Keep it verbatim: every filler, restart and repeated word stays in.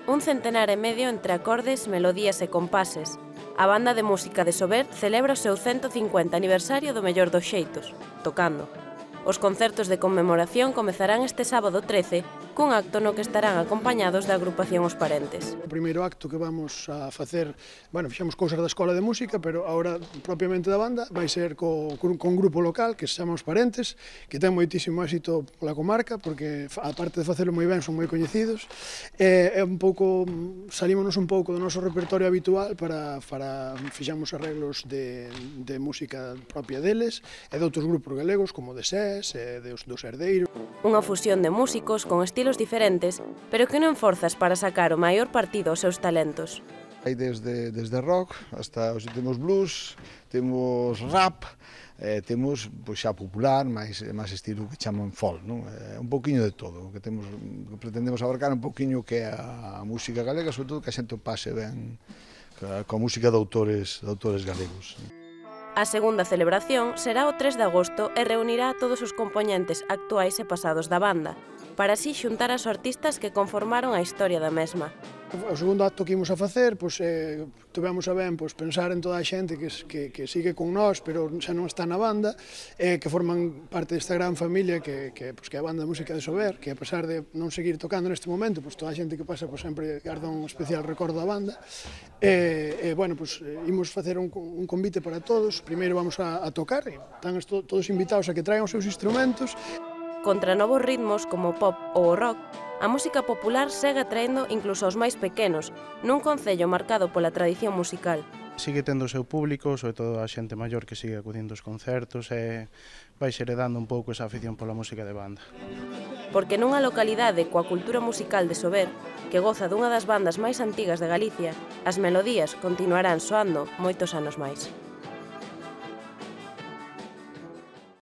Un centenar e medio entre acordes, melodías e compases. A banda de música de Sober celebra o seu cento cincuenta aniversario do mellor dos xeitos, tocando. Os concertos de conmemoración comezarán este sábado trece cun acto no que estarán acompañados da agrupación Os Parentes. O primeiro acto que vamos a facer, bueno, fixemos cousas da Escola de Música, pero agora propiamente da banda vai ser co, con un grupo local que se chama Os Parentes, que ten moitísimo éxito pola comarca, porque aparte de facelo moi ben son moi coñecidos, e é un pouco, salímonos un pouco do noso repertorio habitual para, para fixamos arreglos de, de música propia deles e de outros grupos galegos como de Sés e dos, dos Herdeiros. Unha fusión de músicos con estilos diferentes, pero que non forzas para sacar o maior partido aos seus talentos. Hai desde, desde rock, hasta hoxe temos blues, temos rap, eh, temos pois, xa popular, máis, máis estilo que chaman folk, non? Eh, un pouquiño de todo, que temos, que pretendemos abarcar un pouquiño que é a, a música galega, sobre todo que a xente pase ben coa música de autores, de autores galegos. A segunda celebración será o tres de agosto e reunirá a todos os compoñentes actuais e pasados da banda, para así xuntar as artistas que conformaron a historia da mesma. O segundo acto que imos a facer, pois, eh, tivemos a ben pois, pensar en toda a xente que, que, que sigue con nós, pero xa non está na banda, eh, que forman parte desta gran familia que, que, pois, que é a banda de música de Sober, que a pesar de non seguir tocando neste momento, pois, toda a xente que pasa pois, sempre guarda un especial recordo da banda. E, eh, bueno, pois, imos facer un, un convite para todos, primeiro vamos a, a tocar, e están todos invitados a que traigan os seus instrumentos. Contra novos ritmos como o pop ou o rock, a música popular segue atraendo incluso aos máis pequenos, nun concello marcado pola tradición musical. Sigue tendo o seu público, sobre todo a xente maior que sigue acudindo aos concertos e vai heredando un pouco esa afición pola música de banda. Porque nunha localidade coa cultura musical de Sober, que goza dunha das bandas máis antigas de Galicia, as melodías continuarán soando moitos anos máis.